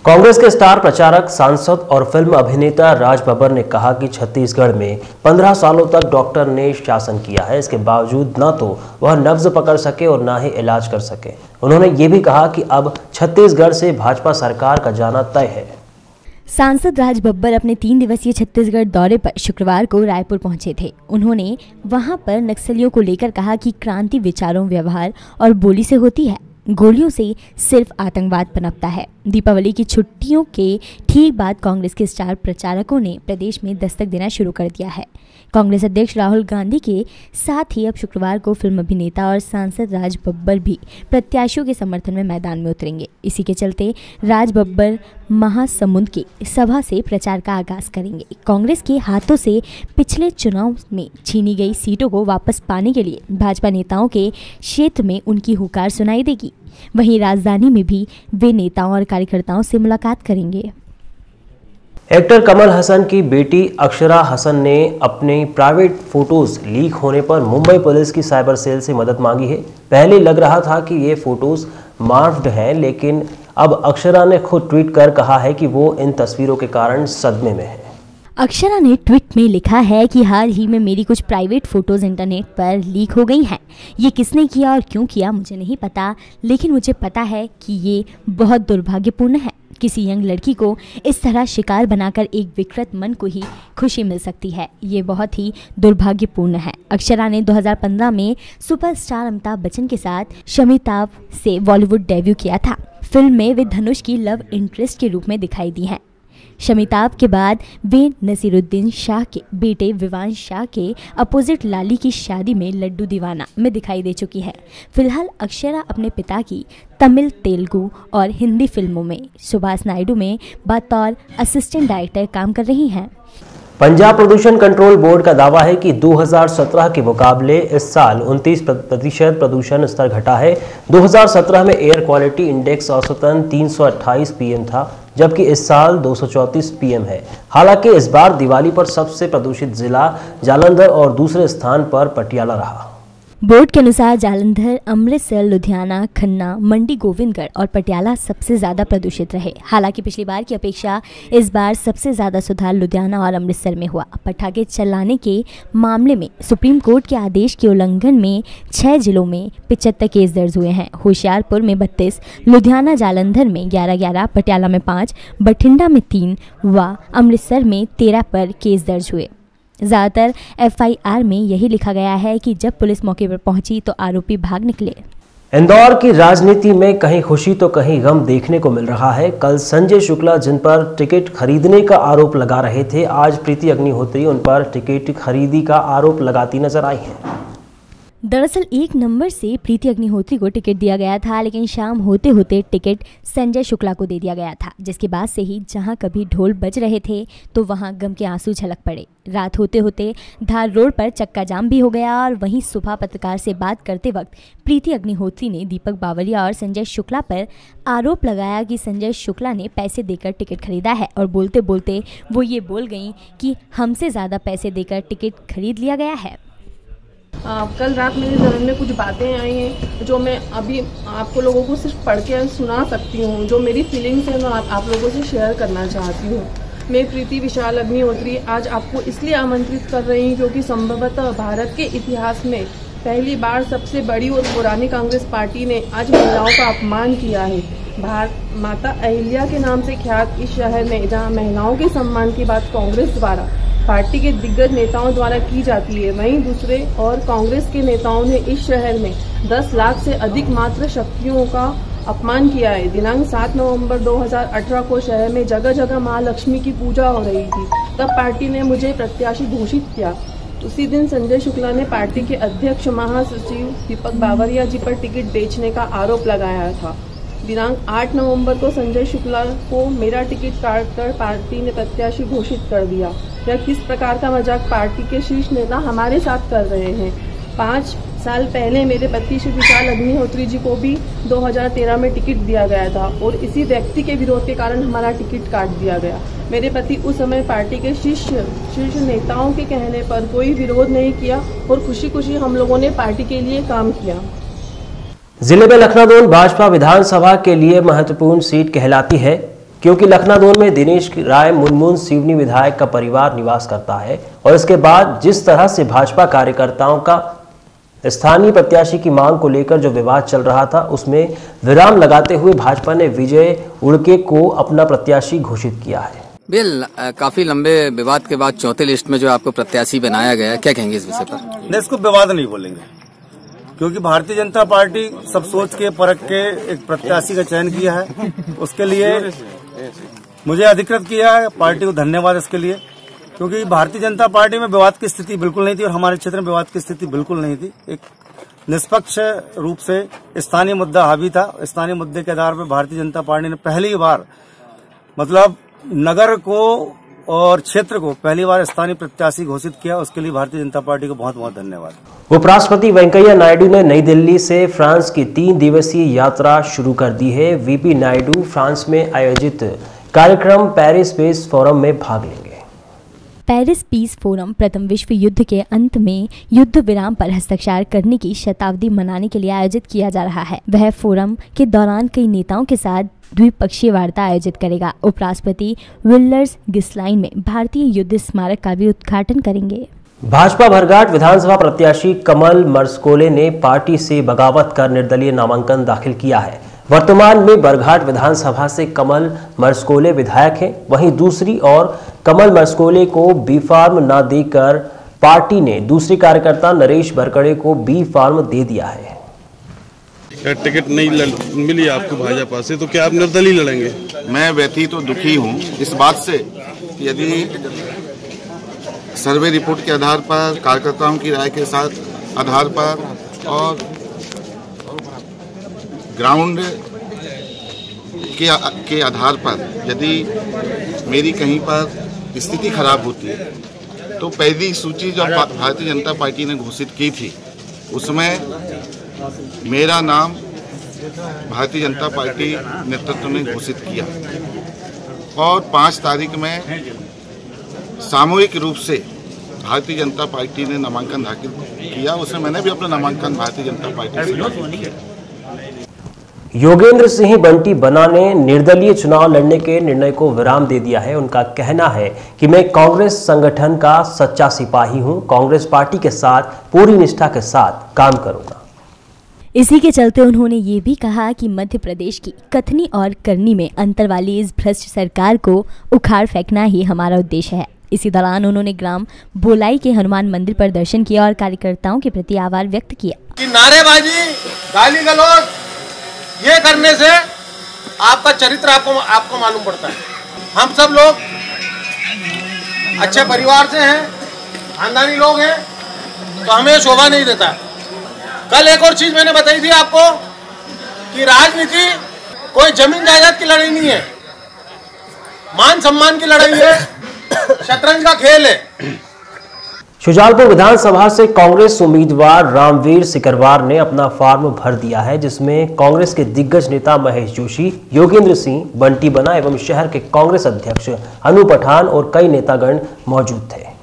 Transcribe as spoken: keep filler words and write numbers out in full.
कांग्रेस के स्टार प्रचारक, सांसद और फिल्म अभिनेता राज बब्बर ने कहा कि छत्तीसगढ़ में पंद्रह सालों तक डॉक्टर ने शासन किया है। इसके बावजूद न तो वह नब्ज पकड़ सके और न ही इलाज कर सके। उन्होंने ये भी कहा कि अब छत्तीसगढ़ से भाजपा सरकार का जाना तय है। सांसद राज बब्बर अपने तीन दिवसीय छत्तीसगढ़ दौरे पर शुक्रवार को रायपुर पहुंचे थे। उन्होंने वहां पर नक्सलियों को लेकर कहा कि क्रांति विचारों, व्यवहार और बोली से होती है, गोलियों से सिर्फ आतंकवाद पनपता है। दीपावली की छुट्टियों के ठीक बाद कांग्रेस के स्टार प्रचारकों ने प्रदेश में दस्तक देना शुरू कर दिया है। कांग्रेस अध्यक्ष राहुल गांधी के साथ ही अब शुक्रवार को फिल्म अभिनेता और सांसद राज बब्बर भी प्रत्याशियों के समर्थन में मैदान में उतरेंगे। इसी के चलते राज बब्बर महासमुंद की सभा से प्रचार का आगाज करेंगे। कांग्रेस के हाथों से पिछले चुनाव में छीनी गई सीटों को वापस पाने के लिए भाजपा नेताओं के क्षेत्र में उनकी हुकार सुनाई देगी। वहीं राजधानी में भी वे नेताओं और कार्यकर्ताओं से मुलाकात करेंगे। एक्टर कमल हसन की बेटी अक्षरा हसन ने अपने प्राइवेट फोटोज लीक होने पर मुंबई पुलिस की साइबर सेल से मदद मांगी है। पहले लग रहा था कि ये फोटोज मार्फ्ड हैं, लेकिन अब अक्षरा ने खुद ट्वीट कर कहा है कि वो इन तस्वीरों के कारण सदमे में है। अक्षरा ने ट्वीट में लिखा है कि हाल ही में मेरी कुछ प्राइवेट फोटोज इंटरनेट पर लीक हो गई हैं। ये किसने किया और क्यों किया मुझे नहीं पता, लेकिन मुझे पता है कि ये बहुत दुर्भाग्यपूर्ण है। किसी यंग लड़की को इस तरह शिकार बनाकर एक विकृत मन को ही खुशी मिल सकती है। ये बहुत ही दुर्भाग्यपूर्ण है। अक्षरा ने दो हज़ार पंद्रह में सुपरस्टार अमिताभ बच्चन के साथ शमिताभ से बॉलीवुड डेब्यू किया था। फिल्म में वे धनुष की लव इंटरेस्ट के रूप में दिखाई दी हैं। शमिताभ के बाद वे नसीरुद्दीन शाह के बेटे विवांश शाह के अपोजिट लाली की शादी में लड्डू दीवाना में दिखाई दे चुकी है। फिलहाल अक्षरा अपने पिता की तमिल, तेलुगु और हिंदी फिल्मों में सुभाष नायडू में बतौर असिस्टेंट डायरेक्टर काम कर रही हैं। पंजाब प्रदूषण कंट्रोल बोर्ड का दावा है कि दो हज़ार सत्रह के मुकाबले इस साल उनतीस प्रतिशत प्रदूषण स्तर घटा है। दो हज़ार सत्रह में एयर क्वालिटी इंडेक्स औसतन तीन सौ अट्ठाईस पीएम था, जबकि इस साल दो सौ चौंतीस पीएम है। हालांकि इस बार दिवाली पर सबसे प्रदूषित जिला जालंधर और दूसरे स्थान पर पटियाला रहा। बोर्ड के अनुसार जालंधर, अमृतसर, लुधियाना, खन्ना, मंडी गोविंदगढ़ और पटियाला सबसे ज़्यादा प्रदूषित रहे। हालांकि पिछली बार की अपेक्षा इस बार सबसे ज़्यादा सुधार लुधियाना और अमृतसर में हुआ। पटाखे चलाने के मामले में सुप्रीम कोर्ट के आदेश के उल्लंघन में छह जिलों में पिचहत्तर केस दर्ज हुए हैं। होशियारपुर में बत्तीस, लुधियाना जालंधर में ग्यारह ग्यारह, पटियाला में पाँच, बठिंडा में तीन व अमृतसर में तेरह पर केस दर्ज हुए। ज़्यादातर एफआईआर में यही लिखा गया है कि जब पुलिस मौके पर पहुंची तो आरोपी भाग निकले। इंदौर की राजनीति में कहीं खुशी तो कहीं गम देखने को मिल रहा है। कल संजय शुक्ला जिन पर टिकट खरीदने का आरोप लगा रहे थे, आज प्रीति अग्निहोत्री उन पर टिकट खरीदी का आरोप लगाती नजर आई हैं। दरअसल एक नंबर से प्रीति अग्निहोत्री को टिकट दिया गया था, लेकिन शाम होते होते टिकट संजय शुक्ला को दे दिया गया था, जिसके बाद से ही जहां कभी ढोल बज रहे थे तो वहां गम के आंसू झलक पड़े। रात होते होते धार रोड पर चक्का जाम भी हो गया और वहीं सुबह पत्रकार से बात करते वक्त प्रीति अग्निहोत्री ने दीपक बावरिया और संजय शुक्ला पर आरोप लगाया कि संजय शुक्ला ने पैसे देकर टिकट खरीदा है, और बोलते बोलते वो ये बोल गई कि हमसे ज़्यादा पैसे देकर टिकट खरीद लिया गया है। आ, कल रात मेरे जहन में कुछ बातें आई हैं जो मैं अभी आपको लोगों को सिर्फ पढ़ के सुना सकती हूँ। जो मेरी फीलिंग्स हैं मैं आप, आप लोगों से शेयर करना चाहती हूँ। मैं प्रीति विशाल अग्निहोत्री आज आपको इसलिए आमंत्रित कर रही हूँ क्योंकि संभवतः भारत के इतिहास में पहली बार सबसे बड़ी और पुरानी कांग्रेस पार्टी ने आज महिलाओं का अपमान किया है। भारत माता अहिल्या के नाम से ख्यात इस शहर में जहाँ महिलाओं के सम्मान की बात कांग्रेस द्वारा पार्टी के दिग्गज नेताओं द्वारा की जाती है, वहीं दूसरे और कांग्रेस के नेताओं ने इस शहर में दस लाख से अधिक मात्र शक्तियों का अपमान किया है। दिनांक सात नवंबर दो हज़ार अठारह को शहर में जगह जगह महालक्ष्मी की पूजा हो रही थी, तब पार्टी ने मुझे प्रत्याशी घोषित किया। उसी दिन संजय शुक्ला ने पार्टी के अध्यक्ष महासचिव दीपक बावरिया जी पर टिकट बेचने का आरोप लगाया था। दिनांक आठ नवंबर को संजय शुक्ला को मेरा टिकट काट कर पार्टी ने प्रत्याशी घोषित कर दिया। यह किस प्रकार का मजाक पार्टी के शीर्ष नेता हमारे साथ कर रहे हैं। पाँच साल पहले मेरे पति श्री विशाल अग्निहोत्री जी को भी दो हज़ार तेरह में टिकट दिया गया था और इसी व्यक्ति के विरोध के कारण हमारा टिकट काट दिया गया। मेरे पति उस समय पार्टी के शीर्ष शीर्ष नेताओं के कहने पर कोई विरोध नहीं किया और खुशी खुशी हम लोगों ने पार्टी के लिए काम किया। जिले में लखनादौन भाजपा विधानसभा के लिए महत्वपूर्ण सीट कहलाती है। क्योंकि लखनादौन में दिनेश राय मुनमुन सिवनी विधायक का परिवार निवास करता है और इसके बाद जिस तरह से भाजपा कार्यकर्ताओं का स्थानीय प्रत्याशी की मांग को लेकर जो विवाद चल रहा था, उसमें विराम लगाते हुए भाजपा ने विजय उड़के को अपना प्रत्याशी घोषित किया है। बिल काफी लंबे विवाद के बाद चौथे लिस्ट में जो आपको प्रत्याशी बनाया गया है, क्या कहेंगे इस विषय पर? नहीं, इसको विवाद नहीं बोलेंगे, क्योंकि भारतीय जनता पार्टी सब सोच के परख के एक प्रत्याशी का चयन किया है। उसके लिए मुझे अधिकृत किया है, पार्टी को धन्यवाद इसके लिए, क्योंकि भारतीय जनता पार्टी में विवाद की स्थिति बिल्कुल नहीं थी और हमारे क्षेत्र में विवाद की स्थिति बिल्कुल नहीं थी। एक निष्पक्ष रूप से स्थानीय मुद्दा हावी था। स्थानीय मुद्दे के आधार पर भारतीय जनता पार्टी ने पहली बार मतलब नगर को और क्षेत्र को पहली बार स्थानीय प्रत्याशी घोषित किया। उसके लिए भारतीय जनता पार्टी को बहुत बहुत धन्यवाद। उपराष्ट्रपति वेंकैया नायडू ने नई दिल्ली से फ्रांस की तीन दिवसीय यात्रा शुरू कर दी है। वीपी नायडू फ्रांस में आयोजित कार्यक्रम पेरिस पीस फोरम में भाग लेंगे। पेरिस पीस फोरम प्रथम विश्व युद्ध के अंत में युद्ध विराम पर हस्ताक्षर करने की शताब्दी मनाने के लिए आयोजित किया जा रहा है। वह फोरम के दौरान कई नेताओं के साथ द्विपक्षीय वार्ता आयोजित करेगा। उपराष्ट्रपति विल्डर्स गिस्लाइन में भारतीय युद्ध स्मारक का भी उद्घाटन करेंगे। भाजपा भरघाट विधानसभा प्रत्याशी कमल मरसकोले ने पार्टी से बगावत कर निर्दलीय नामांकन दाखिल किया है। वर्तमान में बरघाट विधानसभा से कमल मरसकोले विधायक हैं। वहीं दूसरी ओर कमल मरसकोले को बी फार्म न देकर पार्टी ने दूसरे कार्यकर्ता नरेश बरकड़े को बी फार्म दे दिया है। टिकट नहीं मिली आपको भाजपा से, तो क्या आप निर्दलीय लड़ेंगे? मैं व्यथित तो दुखी हूं इस बात से, यदि सर्वे रिपोर्ट के आधार पर, कार्यकर्ताओं की राय के साथ आधार पर और ग्राउंड के, के आधार पर यदि मेरी कहीं पर स्थिति खराब होती है, तो पहली सूची जो भारतीय जनता पार्टी ने घोषित की थी उसमें मेरा नाम भारतीय जनता पार्टी नेतृत्व ने घोषित किया और पाँच तारीख में सामूहिक रूप से भारतीय जनता पार्टी ने नामांकन दाखिल किया। उसमें मैंने भी अपना नामांकन भारतीय जनता पार्टी से दाखिल किया। योगेंद्र सिंह बंटी बना ने निर्दलीय चुनाव लड़ने के निर्णय को विराम दे दिया है। उनका कहना है कि मैं कांग्रेस संगठन का सच्चा सिपाही हूं, कांग्रेस पार्टी के साथ पूरी निष्ठा के साथ काम करूंगा। इसी के चलते उन्होंने ये भी कहा कि मध्य प्रदेश की कथनी और करनी में अंतर वाली इस भ्रष्ट सरकार को उखाड़ फेंकना ही हमारा उद्देश्य है। इसी दौरान उन्होंने ग्राम बोलाई के हनुमान मंदिर पर दर्शन किया और कार्यकर्ताओं के प्रति आभार व्यक्त किया। कि नारेबाजी, गाली गलौज ये करने से आपका चरित्र आपको आपको मालूम पड़ता है। हम सब लोग अच्छे परिवार से हैं, खानदानी लोग हैं, तो हमें शोभा नहीं देता। कल एक और चीज मैंने बताई थी आपको कि राजनीति कोई जमीन जायदाद की लड़ाई नहीं है, मान सम्मान की लड़ाई है, शतरंज का खेल है। शुजालपुर विधानसभा से कांग्रेस उम्मीदवार रामवीर सिकरवार ने अपना फॉर्म भर दिया है, जिसमें कांग्रेस के दिग्गज नेता महेश जोशी, योगेंद्र सिंह, बंटी बना एवं शहर के कांग्रेस अध्यक्ष अनु पठान और कई नेतागण मौजूद थे।